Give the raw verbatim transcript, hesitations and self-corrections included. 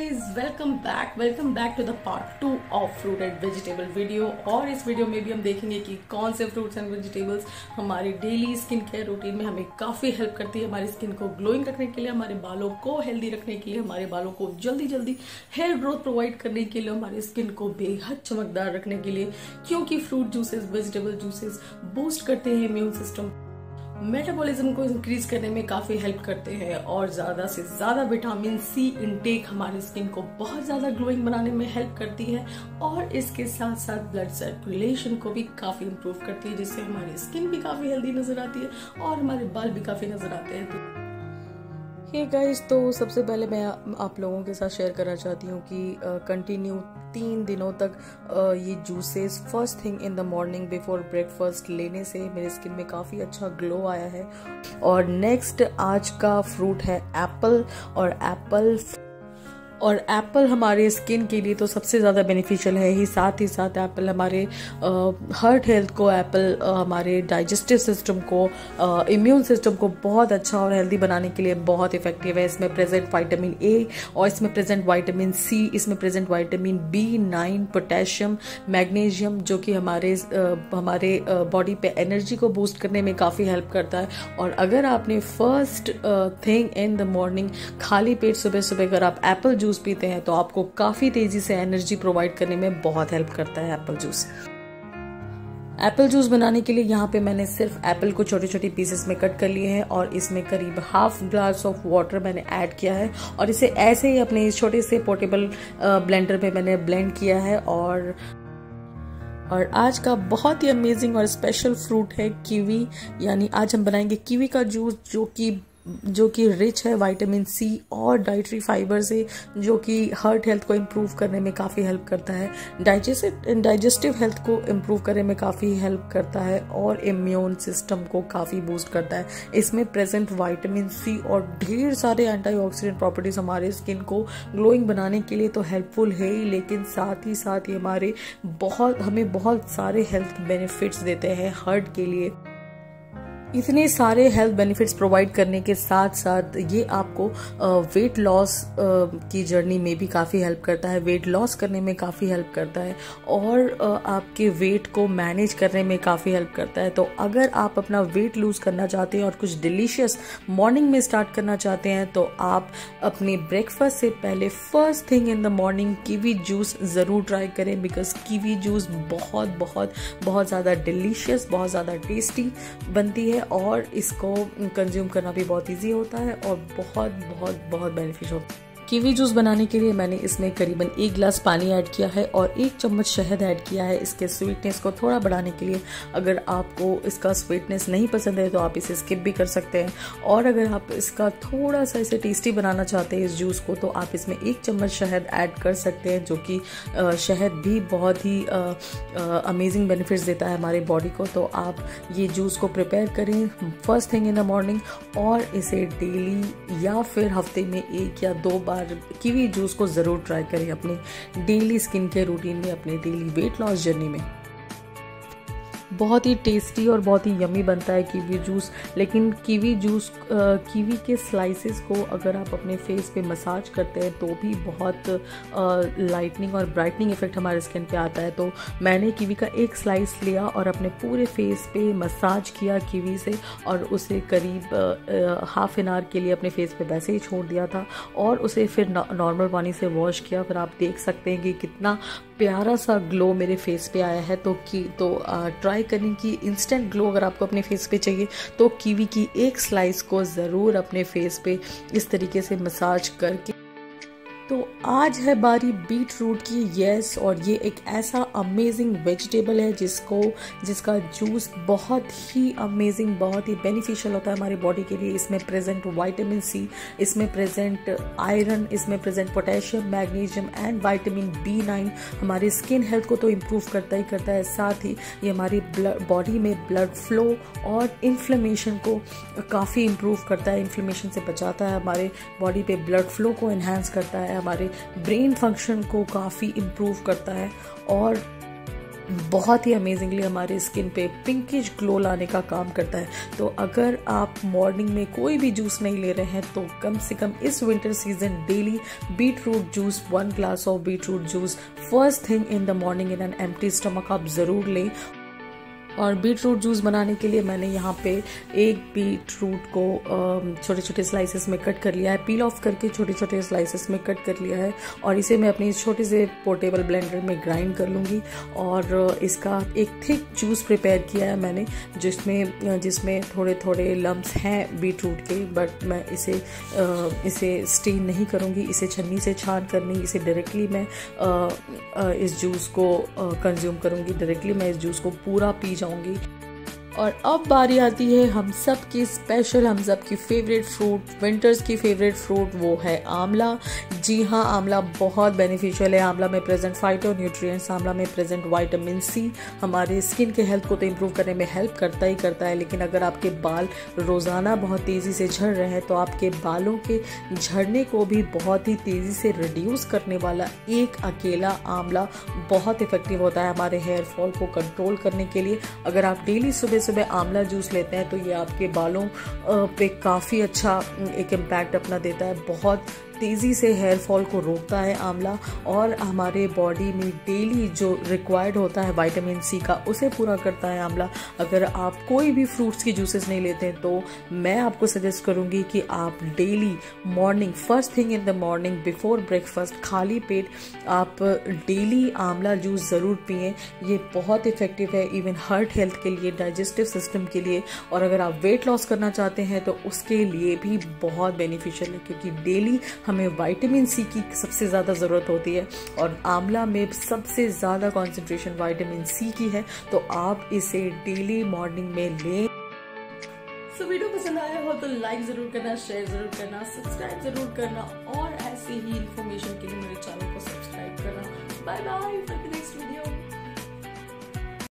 Guys, welcome back welcome back to the part two of fruit and vegetable video. और इस video में भी हम देखेंगे कि कौन से फ्रूट्स एंड वेजिटेबल्स हमारी डेली स्किन केयर रूटीन में हमें काफी हेल्प करती है, हमारी स्किन को ग्लोइंग रखने के लिए, हमारे बालों को हेल्दी रखने के लिए, हमारे बालों को जल्दी जल्दी हेयर ग्रोथ प्रोवाइड करने के लिए, हमारी स्किन को बेहद चमकदार रखने के लिए, क्योंकि fruit juices, vegetable juices boost करते हैं इम्यून सिस्टम, मेटाबॉलिज्म को इंक्रीज करने में काफी हेल्प करते हैं और ज्यादा से ज्यादा विटामिन सी इनटेक हमारी स्किन को बहुत ज्यादा ग्लोइंग बनाने में हेल्प करती है और इसके साथ साथ ब्लड सर्कुलेशन को भी काफी इंप्रूव करती है, जिससे हमारी स्किन भी काफी हेल्दी नजर आती है और हमारे बाल भी काफी नजर आते हैं। तो हे गाइस, तो सबसे पहले मैं आप लोगों के साथ शेयर करना चाहती हूँ कि कंटिन्यू uh, तीन दिनों तक uh, ये juices first thing in the morning before breakfast लेने से मेरे स्किन में काफ़ी अच्छा ग्लो आया है। और नेक्स्ट आज का फ्रूट है एप्पल। और एप्पल और एप्पल हमारे स्किन के लिए तो सबसे ज़्यादा बेनिफिशियल है ही, साथ ही साथ एप्पल हमारे हार्ट हेल्थ को, एप्पल हमारे डाइजेस्टिव सिस्टम को, इम्यून सिस्टम को बहुत अच्छा और हेल्दी बनाने के लिए बहुत इफेक्टिव है। इसमें प्रेजेंट विटामिन ए और इसमें प्रेजेंट विटामिन सी, इसमें present vitamin B nine, potassium, magnesium, जो कि हमारे uh, हमारे बॉडी uh, पे एनर्जी को बूस्ट करने में काफ़ी हेल्प करता है। और अगर आपने first thing in the morning खाली पेट सुबह सुबह अगर आप एप्पल जूस पीते हैं तो आपको काफी तेजी से एनर्जी प्रोवाइड करने में बहुत हेल्प करता है एप्पल जूस। एप्पल जूस बनाने के लिए यहाँ पे मैंने सिर्फ एप्पल को छोटे छोटे पीसेस में कट कर लिए हैं और इसमें करीब हाफ ग्लास ऑफ वाटर मैंने ऐड किया है और इसे ऐसे ही अपने इस छोटे से पोर्टेबल ब्लेंडर में मैंने ब्लेंड किया है। और और आज का बहुत ही अमेजिंग और स्पेशल फ्रूट है कीवी, यानी आज हम बनाएंगे कीवी का जूस, जो कि जो कि रिच है विटामिन सी और डाइटरी फाइबर से, जो कि हार्ट हेल्थ को इम्प्रूव करने में काफ़ी हेल्प करता है, डाइजेस्टिव डाइजेस्टिव हेल्थ को इम्प्रूव करने में काफ़ी हेल्प करता है और इम्यून सिस्टम को काफ़ी बूस्ट करता है। इसमें प्रेजेंट विटामिन सी और ढेर सारे एंटीऑक्सीडेंट प्रॉपर्टीज हमारे स्किन को ग्लोइंग बनाने के लिए तो हेल्पफुल है ही, लेकिन साथ ही साथ ये हमारे बहुत हमें बहुत सारे हेल्थ बेनिफिट्स देते हैं हार्ट के लिए। इतने सारे हेल्थ बेनिफिट्स प्रोवाइड करने के साथ साथ ये आपको वेट लॉस की जर्नी में भी काफ़ी हेल्प करता है, वेट लॉस करने में काफ़ी हेल्प करता है और uh, आपके वेट को मैनेज करने में काफ़ी हेल्प करता है। तो अगर आप अपना वेट लूज करना चाहते हैं और कुछ डिलीशियस मॉर्निंग में स्टार्ट करना चाहते हैं तो आप अपने ब्रेकफास्ट से पहले first thing in the morning kiwi juice ज़रूर ट्राई करें, बिकॉज कीवी जूस बहुत बहुत बहुत ज़्यादा डिलीशियस, बहुत ज़्यादा टेस्टी बनती है और इसको कंज्यूम करना भी बहुत इजी होता है और बहुत बहुत बहुत बेनिफिशियल होता है। कीवी जूस बनाने के लिए मैंने इसमें करीबन एक गिलास पानी ऐड किया है और एक चम्मच शहद ऐड किया है इसके स्वीटनेस को थोड़ा बढ़ाने के लिए। अगर आपको इसका स्वीटनेस नहीं पसंद है तो आप इसे स्किप भी कर सकते हैं, और अगर आप इसका थोड़ा सा इसे टेस्टी बनाना चाहते हैं इस जूस को तो आप इसमें एक चम्मच शहद ऐड कर सकते हैं, जो कि शहद भी बहुत ही अमेजिंग बेनिफिट्स देता है हमारे बॉडी को। तो आप ये जूस को प्रिपेयर करें first thing in the morning और इसे डेली या फिर हफ्ते में एक या दो बार कीवी जूस को जरूर ट्राई करें अपनी डेली स्किन केयर रूटीन में, अपने डेली वेट लॉस जर्नी में। बहुत ही टेस्टी और बहुत ही यमी बनता है कीवी जूस। लेकिन कीवी जूस कीवी के स्लाइसेस को अगर आप अपने फेस पे मसाज करते हैं तो भी बहुत लाइटनिंग और ब्राइटनिंग इफेक्ट हमारे स्किन पे आता है। तो मैंने कीवी का एक स्लाइस लिया और अपने पूरे फेस पे मसाज किया कीवी से और उसे करीब हाफ एन आवर के लिए अपने फेस पे वैसे ही छोड़ दिया था और उसे फिर नॉर्मल पानी से वॉश किया। फिर आप देख सकते हैं कि कितना प्यारा सा ग्लो मेरे फेस पे आया है। तो की तो ट्राई करें कि इंस्टेंट ग्लो अगर आपको अपने फेस पे चाहिए तो कीवी की एक स्लाइस को ज़रूर अपने फेस पे इस तरीके से मसाज करके। तो आज है बारी बीट रूट की, यस, और ये एक ऐसा अमेजिंग वेजिटेबल है जिसको जिसका जूस बहुत ही अमेजिंग, बहुत ही बेनिफिशियल होता है हमारी बॉडी के लिए। इसमें प्रेजेंट विटामिन सी, इसमें प्रेजेंट आयरन, इसमें present potassium, magnesium and vitamin B nine हमारी स्किन हेल्थ को तो इम्प्रूव करता ही करता है, साथ ही ये हमारी बॉडी में ब्लड फ्लो और इन्फ्लेमेशन को काफ़ी इम्प्रूव करता है, इन्फ्लेमेशन से बचाता है, हमारे बॉडी पे ब्लड फ्लो को एनहांस करता है, हमारे ब्रेन फंक्शन को काफ़ी इम्प्रूव करता है और बहुत ही अमेजिंगली हमारे स्किन पे पिंकिश ग्लो लाने का काम करता है। तो अगर आप मॉर्निंग में कोई भी जूस नहीं ले रहे हैं तो कम से कम इस winter season daily beetroot juice, one glass of beetroot juice first thing in the morning in an empty stomach आप ज़रूर लें। और बीट रूट जूस बनाने के लिए मैंने यहाँ पे एक बीट रूट को छोटे छोटे स्लाइसेस में कट कर लिया है, पील ऑफ करके छोटे छोटे स्लाइसेस में कट कर लिया है और इसे मैं अपने इस छोटे से पोर्टेबल ब्लेंडर में ग्राइंड कर लूँगी। और इसका एक थिक जूस प्रिपेयर किया है मैंने, जिसमें जिसमें थोड़े थोड़े लम्ब्स हैं बीट रूट के, बट मैं इसे इसे स्टीन नहीं करूँगी, इसे छन्नी से छान कर नहीं, इसे डायरेक्टली मैं इस जूस को कंज्यूम करूँगी, डायरेक्टली मैं इस जूस को पूरा पी जाऊंगी। और अब बारी आती है हम सब की स्पेशल, हम सब की फेवरेट फ्रूट, विंटर्स की फेवरेट फ्रूट, वो है आंवला। जी हाँ, आंवला बहुत बेनिफिशियल है। आंवला में प्रेजेंट फाइटो न्यूट्रिएंट्स, आंवला में प्रेजेंट विटामिन सी हमारे स्किन के हेल्थ को तो इम्प्रूव करने में हेल्प करता ही करता है। लेकिन अगर आपके बाल रोज़ाना बहुत तेज़ी से झड़ रहे हैं तो आपके बालों के झड़ने को भी बहुत ही तेज़ी से रिड्यूस करने वाला एक अकेला आंवला बहुत इफेक्टिव होता है हमारे हेयर फॉल को कंट्रोल करने के लिए। अगर आप डेली सुबह सुबह आंवला जूस लेते हैं तो ये आपके बालों पे काफ़ी अच्छा एक इम्पैक्ट अपना देता है, बहुत तेज़ी से हेयर फॉल को रोकता है आंवला, और हमारे बॉडी में डेली जो रिक्वायर्ड होता है विटामिन सी का उसे पूरा करता है आंवला। अगर आप कोई भी फ्रूट्स की जूसेस नहीं लेते हैं तो मैं आपको सजेस्ट करूंगी कि आप daily morning first thing in the morning before breakfast खाली पेट आप डेली आंवला जूस ज़रूर पिएं। ये बहुत इफेक्टिव है इवन हार्ट हेल्थ के लिए, डाइजेस्टिव सिस्टम के लिए, और अगर आप वेट लॉस करना चाहते हैं तो उसके लिए भी बहुत बेनिफिशियल है, क्योंकि डेली हमें विटामिन सी की सबसे ज़्यादा ज़रूरत होती है और आंवला में सबसे ज़्यादा कंसंट्रेशन विटामिन सी की है। तो आप इसे डेली मॉर्निंग में लें। सो वीडियो पसंद आया हो तो लाइक ज़रूर करना, शेयर ज़रूर करना, सब्सक्राइब ज़रूर करना, और ऐसे ही इन्फॉर्मेशन के लिए मेरे चैनल को सब्सक्राइब करना। Bye bye, for the next video.